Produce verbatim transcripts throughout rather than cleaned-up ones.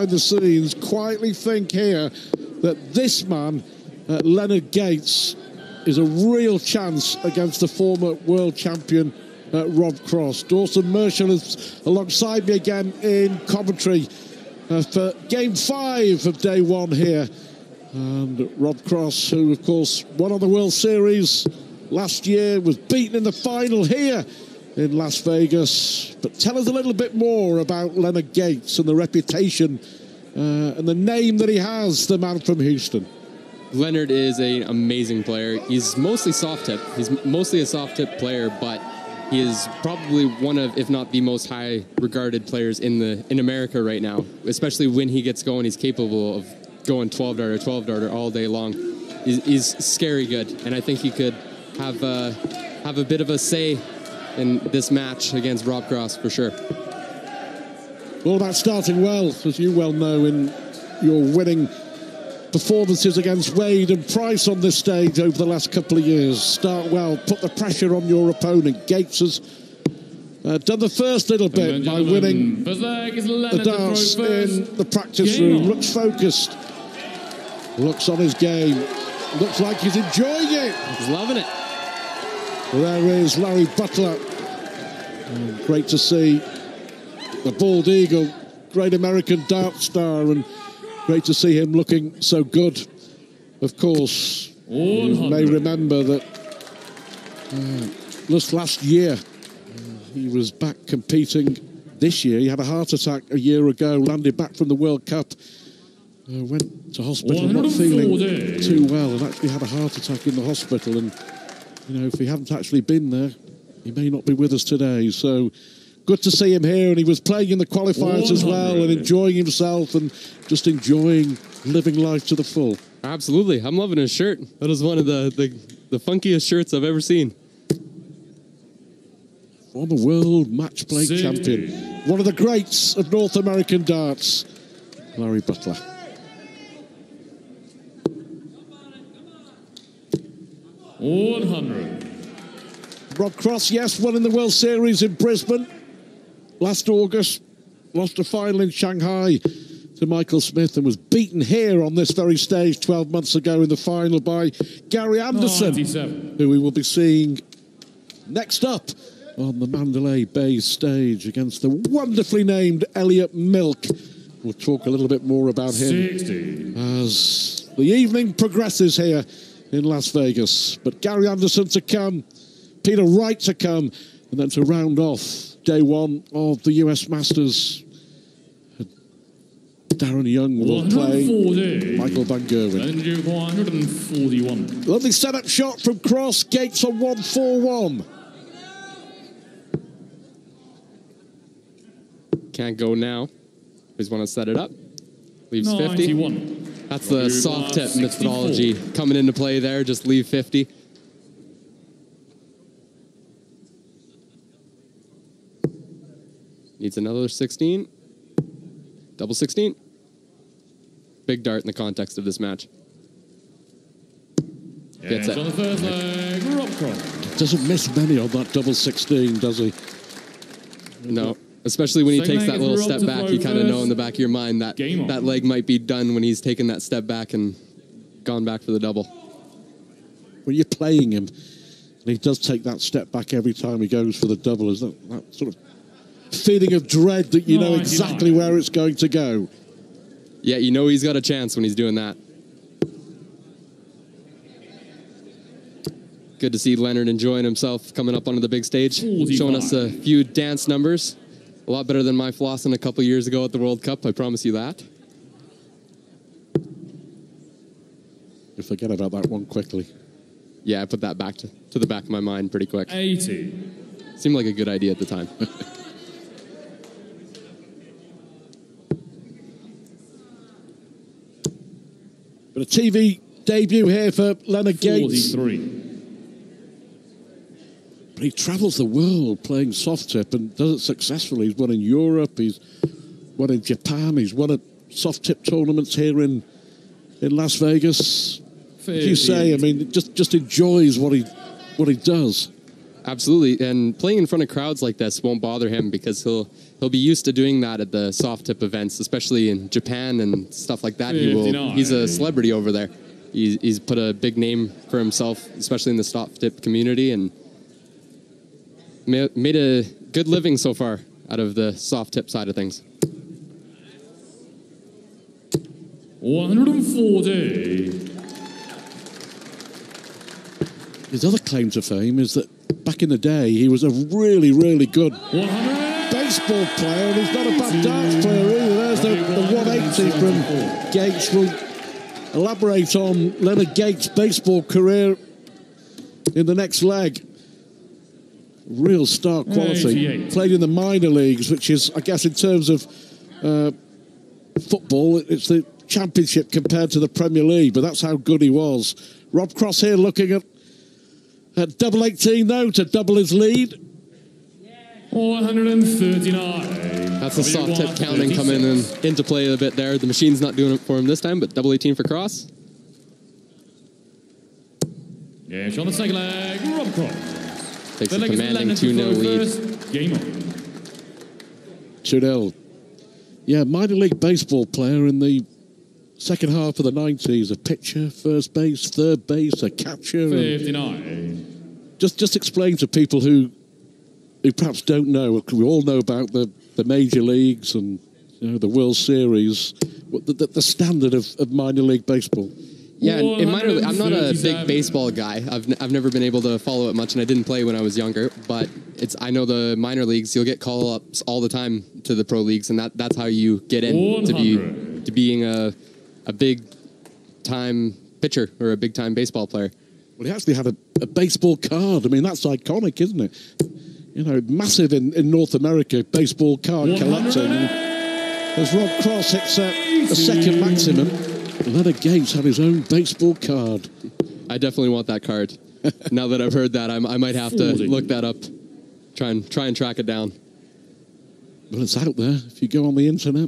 behind the scenes quietly think here that this man, uh, Leonard Gates, is a real chance against the former world champion uh, Rob Cross. Dawson Marshall is alongside me again in commentary uh, for game five of day one here. And Rob Cross, who of course won on the World Series last year, was beaten in the final here in Las Vegas. But tell us a little bit more about Leonard Gates and the reputation uh, and the name that he has, the man from Houston. Leonard is an amazing player. He's mostly soft tip. He's mostly a soft tip player, but he is probably one of, if not the most high regarded players in the in America right now. Especially when he gets going, he's capable of going twelve darter, twelve darter all day long. He's, he's scary good, and I think he could have uh, have a bit of a say in this match against Rob Cross for sure. All about starting well, as you well know, in your winning performances against Wade and Price on this stage over the last couple of years. Start well, put the pressure on your opponent. Gates has uh, done the first little bit by winning the dance in the practice room. Looks focused, looks on his game, looks like he's enjoying it. He's loving it. Well, there is Larry Butler. Oh, great to see the bald eagle, great American dart star, and great to see him looking so good. Of course, you may remember that uh, just last year, uh, he was back competing. This year, he had a heart attack a year ago, landed back from the World Cup, uh, went to hospital not feeling too well, and actually had a heart attack in the hospital. And, you know, if he hadn't actually been there, he may not be with us today. So, good to see him here, and he was playing in the qualifiers as well and enjoying himself and just enjoying living life to the full. Absolutely. I'm loving his shirt. That is one of the, the, the funkiest shirts I've ever seen. Former world match play See. champion. One of the greats of North American darts, Larry Butler. one hundred. Rob Cross, yes, won in the World Series in Brisbane last August. Lost a final in Shanghai to Michael Smith and was beaten here on this very stage twelve months ago in the final by Gary Anderson, ninety-seven. who we will be seeing next up on the Mandalay Bay stage against the wonderfully named Elliot Milk. We'll talk a little bit more about him sixty. as the evening progresses here in Las Vegas. But Gary Anderson to come, Peter Wright to come, and then to round off day one of the U S Masters, Darren Young will play Michael Van Gerwen. one forty-one. Lovely setup shot from Cross. Gates on one four one. Can't go now. Just want to set it up. Leaves fifty. ninety-one. That's the soft tip methodology coming into play there. Just leave fifty. Needs another sixteen. Double sixteen. Big dart in the context of this match. Gets it. On the first leg, Rob Cross. Doesn't miss many on that double sixteen, does he? No. Especially when he Second takes leg that is little Rob step to back, throw you kind of know first. in the back of your mind that Game on. that leg might be done when he's taken that step back and gone back for the double. When you're playing him, and he does take that step back every time he goes for the double, is that, that sort of feeling of dread that you know ninety-nine. exactly where it's going to go? Yeah, you know he's got a chance when he's doing that. Good to see Leonard enjoying himself coming up onto the big stage, forty-five. showing us a few dance numbers. A lot better than my flossing a couple years ago at the World Cup, I promise you that. You forget about that one quickly. Yeah, I put that back to, to the back of my mind pretty quick. eighty. Seemed like a good idea at the time. But a T V debut here for Leonard Gates. forty-three. But he travels the world playing soft tip and does it successfully. He's won in Europe, he's won in Japan, he's won at soft tip tournaments here in, in Las Vegas. As you say, I mean, just, just enjoys what he, what he does. Absolutely, and playing in front of crowds like this won't bother him because he'll he'll be used to doing that at the soft tip events, especially in Japan and stuff like that. He will. He's a celebrity over there. He's, he's put a big name for himself, especially in the soft tip community, and made a good living so far out of the soft tip side of things. one forty. His other claim to fame is that back in the day, he was a really, really good baseball player, and he's not a bad darts player either. There's the, the one eighty from Gates. We'll elaborate on Leonard Gates' baseball career in the next leg. Real star quality. Played in the minor leagues, which is, I guess, in terms of uh, football, it's the championship compared to the Premier League, but that's how good he was. Rob Cross here looking at At double eighteen, though, to double his lead. one thirty-nine. That's a soft tip counting coming in, into play a bit there. The machine's not doing it for him this time, but double eighteen for Cross. Yeah, on the second leg, Rob Cross. Takes a commanding two nil lead. Game on. two nil. Yeah, minor league baseball player in the second half of the nineties. A pitcher, first base, third base, a catcher. fifty-nine. Just just explain to people who who perhaps don't know. We all know about the, the major leagues and you know, the World Series, the, the, the standard of, of minor league baseball. Yeah, in minor league, I'm not a big baseball guy. I've, n I've never been able to follow it much, and I didn't play when I was younger. But it's I know the minor leagues, you'll get call-ups all the time to the pro leagues, and that, that's how you get in to be to being a a big-time pitcher or a big-time baseball player. Well, he actually had a, a baseball card. I mean, that's iconic, isn't it? You know, massive in, in North America, baseball card collecting. As Rob Cross hits uh, the second maximum, Leonard Gates had his own baseball card. I definitely want that card. Now that I've heard that, I'm, I might have to look that up, try and, try and track it down. Well, it's out there if you go on the internet.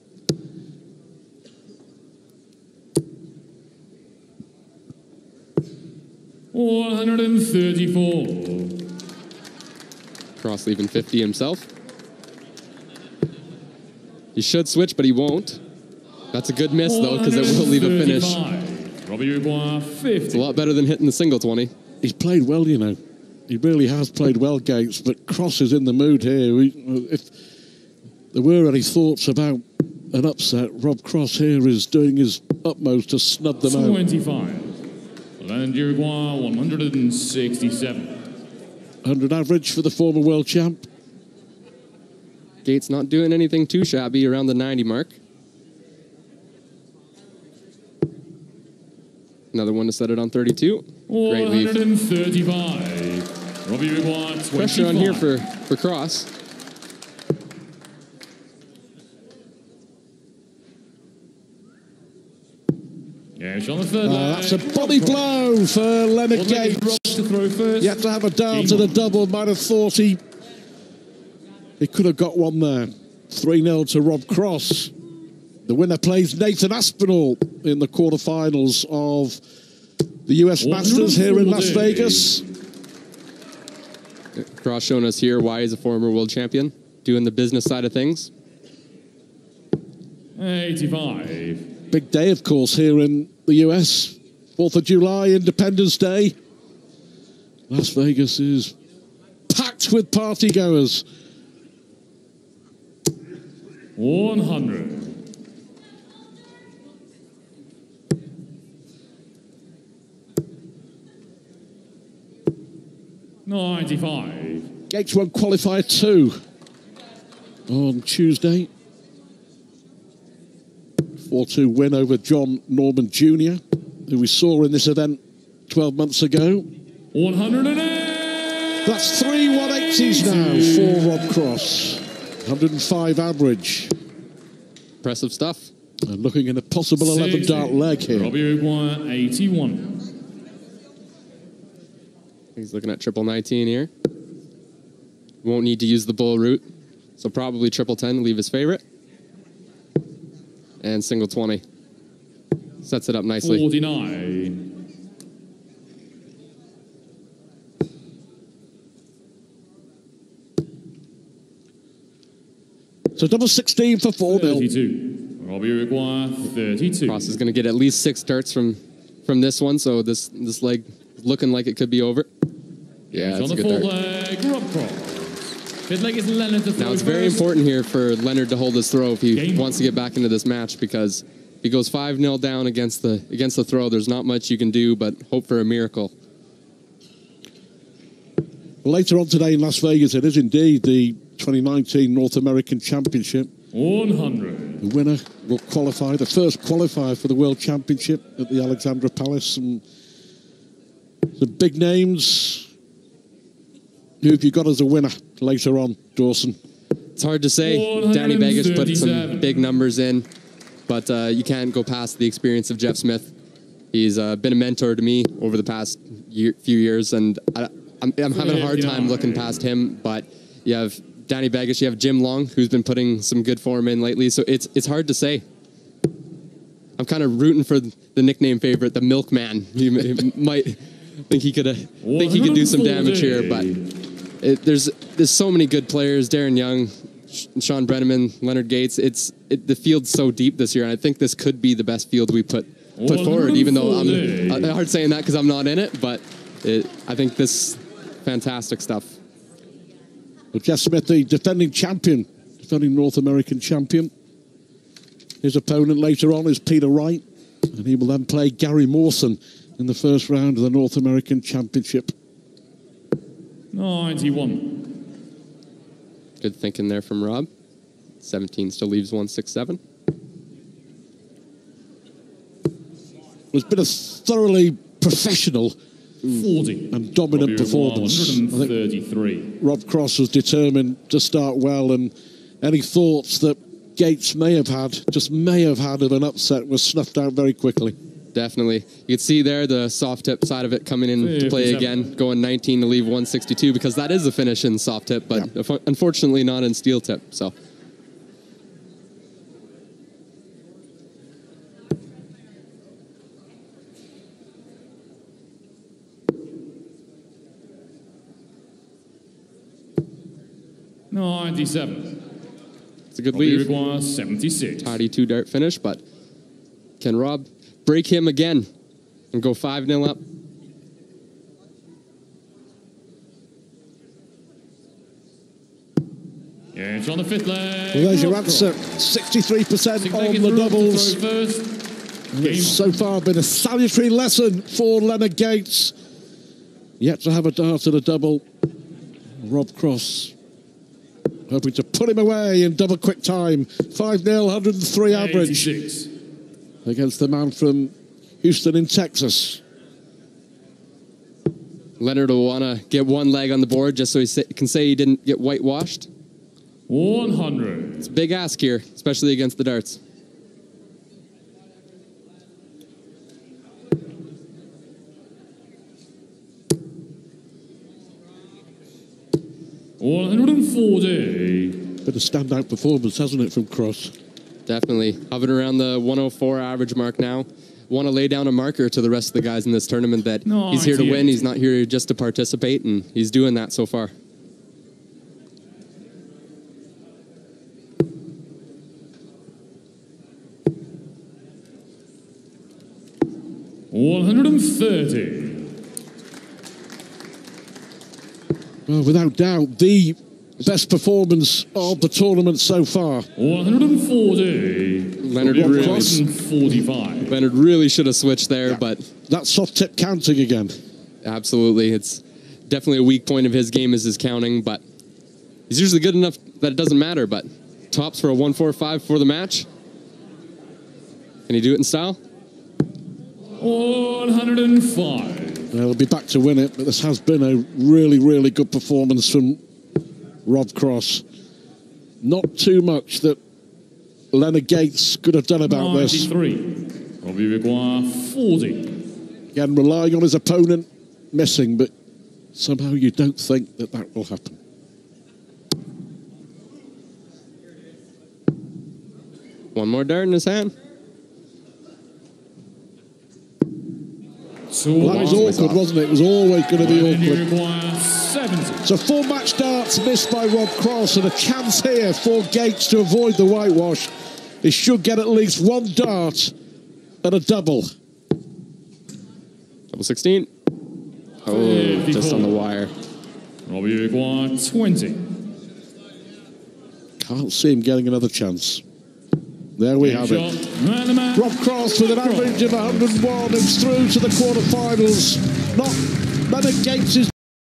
one thirty-four. Cross leaving fifty himself. He should switch, but he won't. That's a good miss, though, because it will leave a finish. It's a lot better than hitting the single twenty. He's played well, you know. He really has played well, Gates, but Cross is in the mood here. We, if there were any thoughts about an upset, Rob Cross here is doing his utmost to snub them out. twenty-five. Land Uruguay, one sixty-seven. one hundred average for the former world champ. Gates not doing anything too shabby around the ninety mark. Another one to set it on thirty-two. Great lead. one thirty-five. Robbie Uruguay, twenty-five. Pressure on here for, for Cross. Yeah, on the third Uh, that's a body blow for Leonard Gates. To throw first. Yet to have a dart to the double. Might have thought he, he could have got one there. three nil to Rob Cross. The winner plays Nathan Aspinall in the quarterfinals of the U S Masters here in Las Vegas. Cross showing us here why he's a former world champion, doing the business side of things. eighty-five. Big day, of course, here in the U S. fourth of July, Independence Day. Las Vegas is packed with partygoers. one hundred. ninety-five. Gates won qualifier two on Tuesday. four two win over John Norman Junior, who we saw in this event twelve months ago. one hundred eight. That's three one eighties now for Rob Cross. one hundred five average. Impressive stuff. And looking in a possible eleven dart leg here. Robbie Uruguay, eighty-one. He's looking at triple nineteen here. Won't need to use the bull route, so probably triple ten, leave his favorite. And single twenty. Sets it up nicely. forty-nine. So double sixteen for four nil. thirty-two. Robbie require thirty-two. Cross is going to get at least six darts from from this one, so this this leg looking like it could be over. Yeah, it's that's on a the good full dart. leg, Rob Cross. Fifth leg is Leonard to throw. Now it's very first. important here for Leonard to hold his throw if he Game. wants to get back into this match, because if he goes five nil down against the against the throw, there's not much you can do but hope for a miracle. Later on today in Las Vegas, it is indeed the twenty nineteen North American Championship. one hundred. The winner will qualify, the first qualifier for the World Championship at the Alexandra Palace. And the big names. Who have you got as a winner later on, Dawson? It's hard to say. Danny Begic put some big numbers in, but uh, you can't go past the experience of Jeff Smith. He's uh, been a mentor to me over the past year, few years, and I, I'm, I'm having a hard time looking past him. But you have Danny Begic, you have Jim Long, who's been putting some good form in lately, so it's it's hard to say. I'm kind of rooting for the nickname favorite, the Milkman. He might think he could uh, think he could do some damage here, but it, there's there's so many good players: Darren Young, Sean Brenneman, Leonard Gates. It's it, the field's so deep this year, and I think this could be the best field we put put forward. Even though I'm uh, hard saying that because I'm not in it, but it, I think this fantastic stuff. Well, Jeff Smith, the defending champion, defending North American champion. His opponent later on is Peter Wright, and he will then play Gary Mawson in the first round of the North American Championship. ninety-one. Good thinking there from Rob. seventeen still leaves one six seven. It's been a thoroughly professional forty. and dominant performance. one thirty-three. Rob Cross was determined to start well, and any thoughts that Gates may have had, just may have had of an upset, was snuffed out very quickly. Definitely. You can see there the soft tip side of it coming in to play again, going nineteen to leave one sixty-two, because that is a finish in soft tip, but yeah. Unfortunately not in steel tip. So. ninety-seven. It's a good lead. Requires seventy-six. Tidy two dart finish, but can Rob break him again and go five nil up? Yeah, it's on the fifth leg. Well, there's your answer. sixty-three percent on the doubles. And it's so far been a salutary lesson for Leonard Gates. Yet to have a dart at a double. Rob Cross hoping to put him away in double quick time. five nil, one hundred three average eighty-six. Against the man from Houston in Texas. Leonard will want to get one leg on the board just so he can say he didn't get whitewashed. one hundred. It's a big ask here, especially against the darts. one forty. Bit of standout performance, hasn't it, from Cross? Definitely. Hovering around the one oh four average mark now. Want to lay down a marker to the rest of the guys in this tournament that no, he's here to win. He's not here just to participate, and he's doing that so far. one thirty. Well, without doubt, the best performance of the tournament so far. one forty. Leonard really, forty-five. Leonard really should have switched there, yeah. But that soft tip counting again. Absolutely. It's definitely a weak point of his game is his counting, but he's usually good enough that it doesn't matter. But tops for a one four five for the match. Can he do it in style? one oh five. Well, he'll be back to win it, but this has been a really, really good performance from Rob Cross. Not too much that Leonard Gates could have done about ninety-three. this. Robbie Require forty. Again, relying on his opponent, missing, but somehow you don't think that that will happen. One more dart in his hand. Well, that was awkward, off. wasn't it? It was always going to be And you awkward. require seventy. So four match darts missed by Rob Cross, and a chance here for Gates to avoid the whitewash. He should get at least one dart and a double. Double sixteen. Oh, just on the wire. Robbie, you require twenty. Can't see him getting another chance. There we have it. Shot. And the man. Rob Cross with an average of one hundred and one is through to the quarterfinals. Not Leonard Gates'